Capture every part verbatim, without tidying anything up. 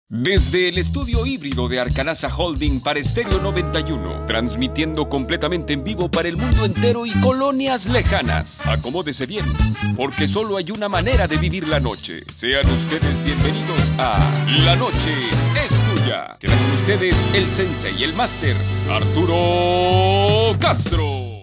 Desde el estudio híbrido de Arcanaza Holding para Estéreo noventa y uno, transmitiendo completamente en vivo para el mundo entero y colonias lejanas. Acomódese bien, porque solo hay una manera de vivir la noche. Sean ustedes bienvenidos a La Noche es Tuya. Queda con ustedes el sensei, el máster, Arturo Castro.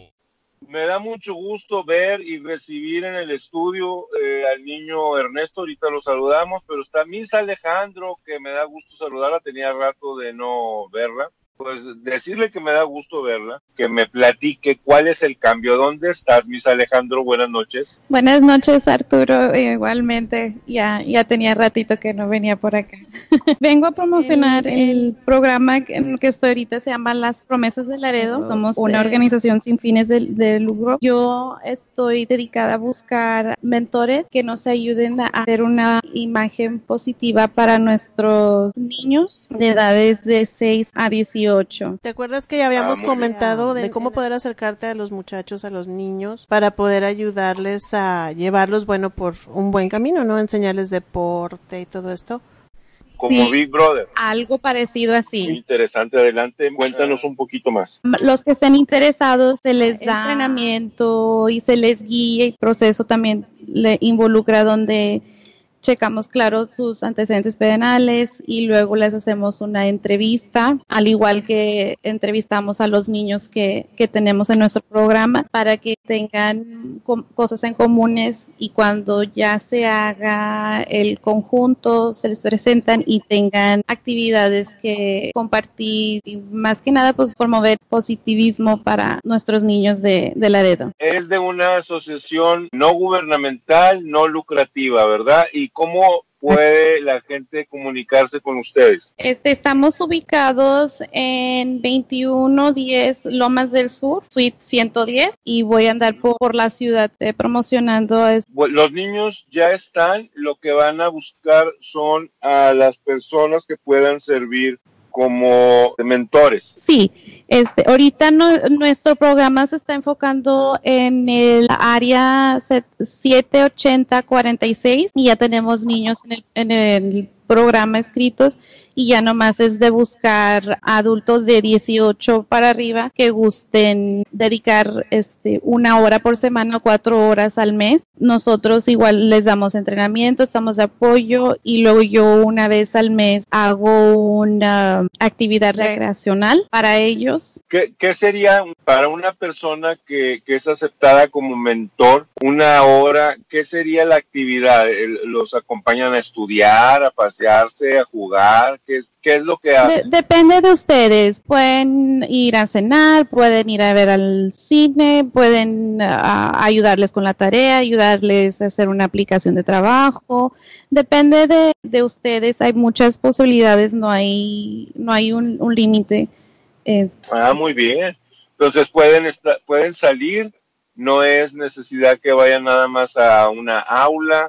Me da mucho gusto ver y recibir en el estudio eh, al niño Ernesto. Ahorita lo saludamos, pero está Miss Alejandro, que me da gusto saludarla. Tenía rato de no verla. Pues decirle que me da gusto verla, que me platique cuál es el cambio. ¿Dónde estás, Miss Alejandro? Buenas noches. Buenas noches, Arturo. Eh, igualmente, ya, ya tenía ratito que no venía por acá. Vengo a promocionar el programa en el que estoy ahorita, se llama Las Promesas de Laredo. Somos una organización sin fines de, de lucro. Yo estoy dedicada a buscar mentores que nos ayuden a hacer una imagen positiva para nuestros niños de edades de seis a dieciocho. ¿Te acuerdas que ya habíamos Ah, muy comentado bien. de cómo poder acercarte a los muchachos, a los niños, para poder ayudarles a llevarlos, bueno, por un buen camino, ¿no? Enseñarles deporte y todo esto. Como Sí, Big Brother. algo parecido Muy así. interesante. Adelante, cuéntanos un poquito más. Los que estén interesados se les da entrenamiento y se les guía, y el proceso también le involucra donde checamos, claro, sus antecedentes penales y luego les hacemos una entrevista, al igual que entrevistamos a los niños que, que tenemos en nuestro programa para que tengan com- cosas en comunes, y cuando ya se haga el conjunto se les presentan y tengan actividades que compartir y más que nada pues promover positivismo para nuestros niños de, de Laredo. Es de una asociación no gubernamental, no lucrativa, ¿verdad? ¿Y cómo puede la gente comunicarse con ustedes? Este, estamos ubicados en veintiuno diez Lomas del Sur, suite ciento diez, y voy a andar por, por la ciudad eh, promocionando. Es, Bueno, los niños ya están, lo que van a buscar son a las personas que puedan servir como mentores. sí, este, ahorita no, nuestro programa se está enfocando en el área siete ochenta cuarenta y seis, y ya tenemos niños en el, en el programa escritos, y ya nomás es de buscar adultos de dieciocho para arriba que gusten dedicar este una hora por semana o cuatro horas al mes. Nosotros igual les damos entrenamiento, estamos de apoyo, y luego yo una vez al mes hago una actividad recreacional para ellos. ¿Qué, qué sería para una persona que, que es aceptada como mentor, una hora, qué sería la actividad? El- ¿Los acompañan a estudiar, a pasearse, a jugar? ¿Qué es, qué es lo que De- hacen? depende de ustedes, pueden ir a cenar, pueden ir a ver al cine, pueden ah, ayudarles con la tarea, ayudarles a hacer una aplicación de trabajo, depende de, de ustedes, hay muchas posibilidades, no hay, no hay un, un límite. Es- Ah, muy bien. Entonces pueden, esta- pueden salir, no es necesidad que vayan nada más a una aula.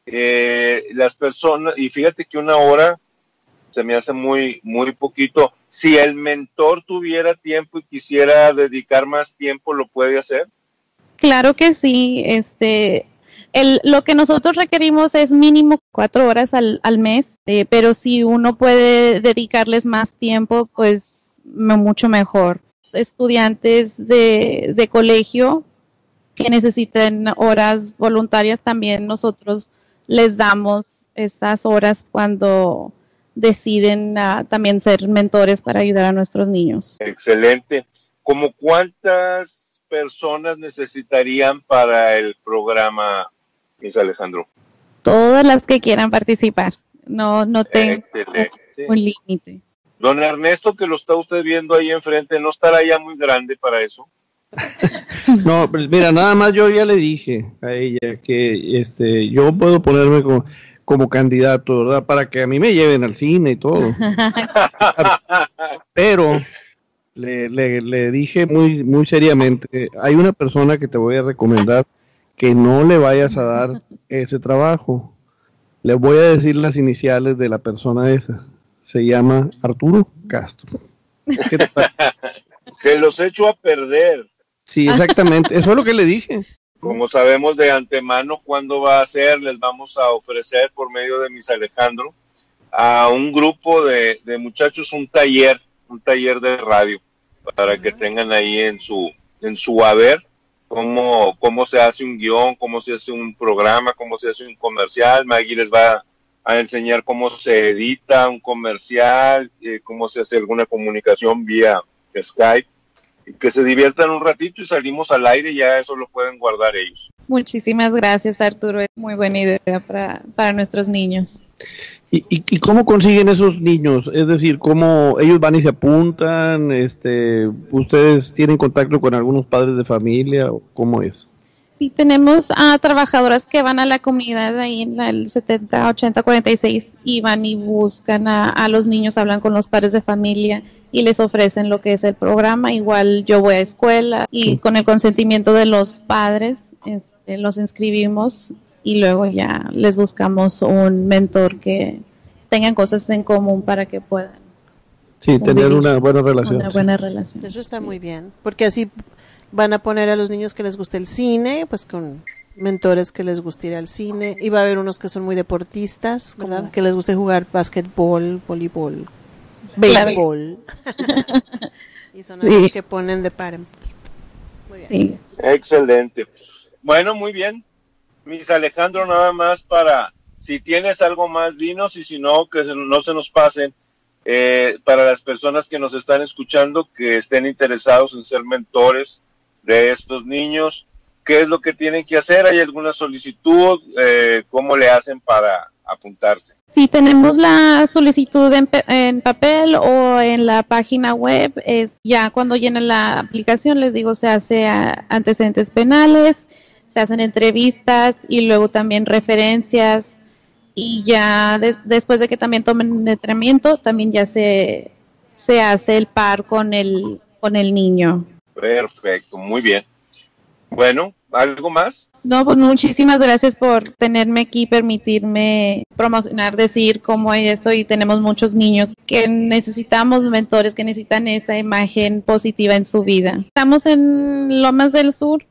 Eh, las personas, y fíjate que una hora se me hace muy, muy poquito. Si el mentor tuviera tiempo y quisiera dedicar más tiempo, ¿lo puede hacer? Claro que sí, este, el, lo que nosotros requerimos es mínimo cuatro horas al, al mes, eh, pero si uno puede dedicarles más tiempo, pues me- mucho mejor. Estudiantes de, de colegio que necesiten horas voluntarias, también nosotros les damos estas horas cuando deciden ah, también ser mentores para ayudar a nuestros niños. Excelente. ¿Cómo cuántas personas necesitarían para el programa, Miss Alejandro? Todas las que quieran participar, no, no tengo Excelente. un límite. Don Ernesto, que lo está usted viendo ahí enfrente, ¿no estará ya muy grande para eso? No, pues mira, nada más yo ya le dije a ella que este yo puedo ponerme como, como candidato, ¿verdad? Para que a mí me lleven al cine y todo. Pero le, le, le dije muy, muy seriamente, hay una persona que te voy a recomendar que no le vayas a dar ese trabajo. Le voy a decir las iniciales de la persona esa. Se llama Arturo Castro. ¿Qué te parece? Se los echo a perder. Sí, exactamente. Eso es lo que le dije. Como sabemos de antemano cuándo va a ser, les vamos a ofrecer por medio de Miss Alejandro a un grupo de, de muchachos un taller, un taller de radio, para que tengan ahí en su, en su haber cómo, cómo se hace un guión, cómo se hace un programa, cómo se hace un comercial. Maggie les va a enseñar cómo se edita un comercial, eh, cómo se hace alguna comunicación vía Skype, y que se diviertan un ratito y salimos al aire y ya eso lo pueden guardar ellos. Muchísimas gracias, Arturo, es muy buena idea para, para nuestros niños. ¿Y, y, ¿Y cómo consiguen esos niños? Es decir, ¿cómo ellos van y se apuntan? Este, ¿ustedes tienen contacto con algunos padres de familia? ¿O cómo es? Sí, tenemos a trabajadoras que van a la comunidad ahí en la, el setenta, ochenta, cuarenta y seis y van y buscan a, a los niños, hablan con los padres de familia y les ofrecen lo que es el programa. Igual yo voy a escuela y sí, con el consentimiento de los padres este, los inscribimos y luego ya les buscamos un mentor que tengan cosas en común para que puedan. Sí, tener una buena relación. Una buena relación. Eso está sí. muy bien, porque así van a poner a los niños que les guste el cine, pues con mentores que les guste ir al cine, y va a haber unos que son muy deportistas, ¿verdad? Uh-huh. Que les guste jugar básquetbol, voleibol, béisbol. Claro. Y son los sí. que ponen de par en par. Muy bien. Sí. Excelente. Bueno, muy bien. Miss Alejandro, nada más para, si tienes algo más, dinos, y si no, que no se nos pase, eh, para las personas que nos están escuchando, que estén interesados en ser mentores de estos niños, ¿qué es lo que tienen que hacer? ¿Hay alguna solicitud? Eh, ¿Cómo le hacen para apuntarse? Sí, tenemos la solicitud en, en papel o en la página web. Eh, ya cuando llenen la aplicación, les digo, se hace a antecedentes penales, se hacen entrevistas y luego también referencias, y ya des, después de que también tomen entrenamiento, también ya se, se hace el par con el, con el niño. Perfecto, muy bien. Bueno, ¿algo más? No, pues muchísimas gracias por tenerme aquí, permitirme promocionar, decir cómo es esto, y tenemos muchos niños que necesitamos mentores, que necesitan esa imagen positiva en su vida. Estamos en Lomas del Sur,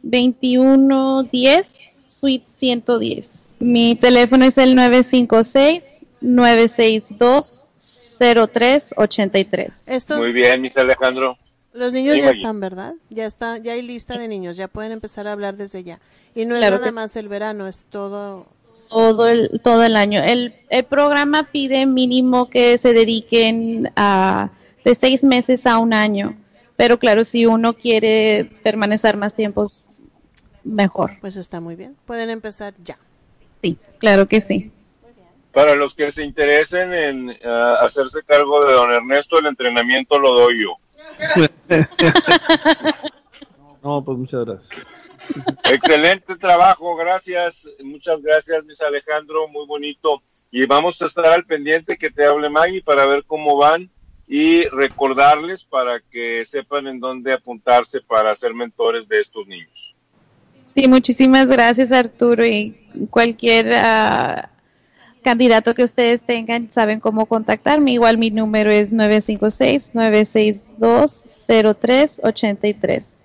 veintiuno diez, Suite ciento diez. Mi teléfono es el nueve cinco seis, nueve seis dos, cero tres ocho tres. Esto... Muy bien, mis Alejandro. Los niños sí, ya están, ¿verdad? Ya está, ya hay lista de niños, ya pueden empezar a hablar desde ya. Y no es claro nada que... más el verano, es todo... Todo el, todo el año. El, el programa pide mínimo que se dediquen a de seis meses a un año. Pero claro, si uno quiere permanecer más tiempo, mejor. Pues está muy bien. Pueden empezar ya. Sí, claro que sí. Para los que se interesen en uh, hacerse cargo de don Ernesto, el entrenamiento lo doy yo. No, pues muchas gracias. Excelente trabajo, gracias, muchas gracias, Miss Alejandro, muy bonito. Y vamos a estar al pendiente que te hable Maggie para ver cómo van y recordarles para que sepan en dónde apuntarse para ser mentores de estos niños. Sí, muchísimas gracias, Arturo, y cualquier uh, candidato que ustedes tengan, saben cómo contactarme. Igual mi número es nueve cinco seis, nueve seis dos, cero tres ocho tres.